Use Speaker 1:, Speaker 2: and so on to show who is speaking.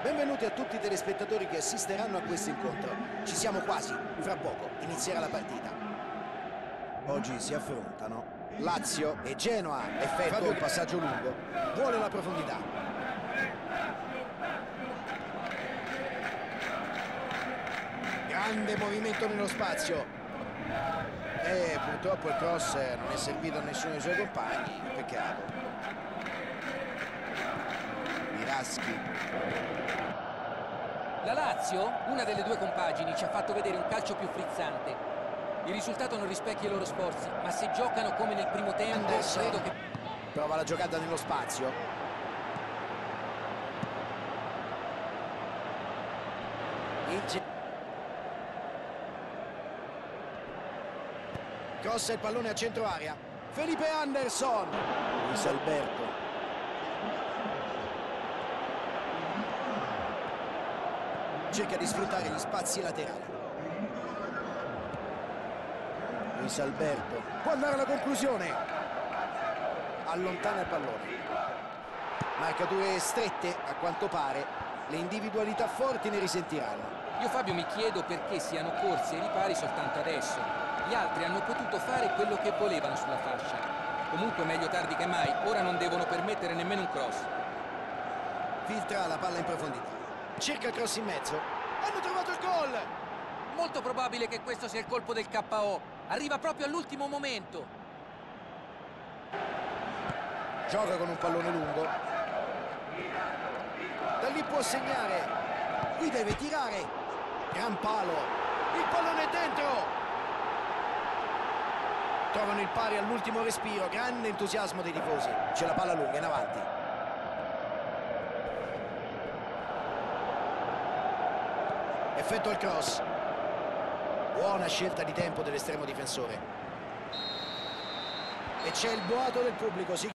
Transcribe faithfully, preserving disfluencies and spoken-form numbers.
Speaker 1: Benvenuti a tutti i telespettatori che assisteranno a questo incontro. Ci siamo quasi, fra poco inizierà la partita. Oggi si affrontano Lazio e Genoa. Effettua un passaggio lungo, vuole la profondità. Grande movimento nello spazio. E purtroppo il cross non è servito a nessuno dei suoi compagni, peccato. Miraschi.
Speaker 2: La Lazio, una delle due compagini, ci ha fatto vedere un calcio più frizzante. Il risultato non rispecchia i loro sforzi, ma se giocano come nel primo tempo,
Speaker 1: Anderson
Speaker 2: credo che...
Speaker 1: prova la giocata nello spazio. Il... crossa il pallone a centro area. Felipe Anderson. Luis Alberto. Cerca di sfruttare gli spazi laterali. Luis Alberto può andare alla conclusione. Allontana il pallone. Marcature strette, a quanto pare. Le individualità forti ne risentiranno.
Speaker 2: Io, Fabio, mi chiedo perché siano corsi ai ripari soltanto adesso. Gli altri hanno potuto fare quello che volevano sulla fascia. Comunque meglio tardi che mai. Ora non devono permettere nemmeno un cross.
Speaker 1: Filtra la palla in profondità. Cerca il cross in mezzo. Hanno trovato il gol!
Speaker 2: Molto probabile che questo sia il colpo del K O. Arriva proprio all'ultimo momento.
Speaker 1: Gioca con un pallone lungo. Da lì può segnare. Qui deve tirare. Gran palo. Il pallone è dentro. Trovano il pari all'ultimo respiro. Grande entusiasmo dei tifosi. C'è la palla lunga in avanti. Effettua il cross. Buona scelta di tempo dell'estremo difensore. E c'è il boato del pubblico. Si